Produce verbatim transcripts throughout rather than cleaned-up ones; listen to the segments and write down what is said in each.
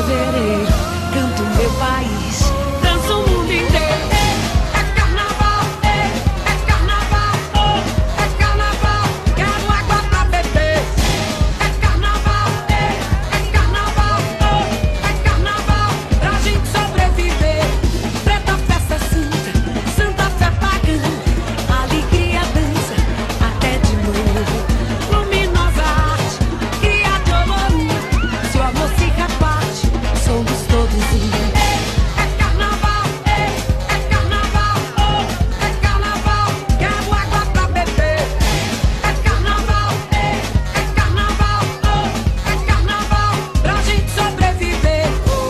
fevereiro, canto meu país, danço o mundo inteiro. É carnaval, é carnaval, oh, é carnaval, quero água pra beber. É carnaval, é carnaval, oh, é carnaval, pra gente sobreviver. Preta festa santa, santa fé pagã, alegria dança até de novo. Luminosa arte, cria de olor, se o amor se reparte, somos todos um. É carnaval, é carnaval, oh, é carnaval, quero água pra beber. É carnaval, é carnaval, oh, é carnaval, pra gente sobreviver.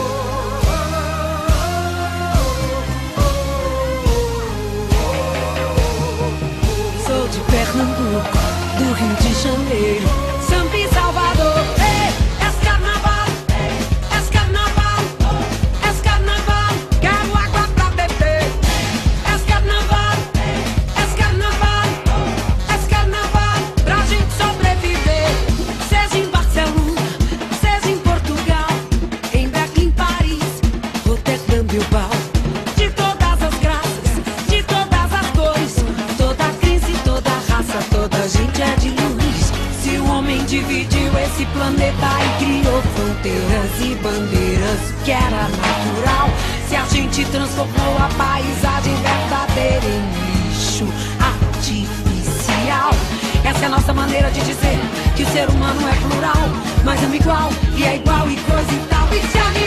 Sou de Pernambuco, do Rio de Janeiro, Samba e Salvador. Ei, é carnaval, é carnaval, é carnaval, quero água pra beber. É carnaval, é carnaval, é carnaval, pra gente sobreviver. Seja em Barcelona, seja em Portugal, em Berlim, Paris, Roterdã, Bilbao. De todas as graças, de todas as cores, toda crise, toda raça, toda gente é de luz. Se o homem dividiu esse planeta e criou fronteiras e bandeiras, o que era natural, se a gente transformou a paisagem verdadeira em lixo artificial. Essa é a nossa maneira de dizer que o ser humano é plural, mas ama igual e é igual e coisa e tal. E se a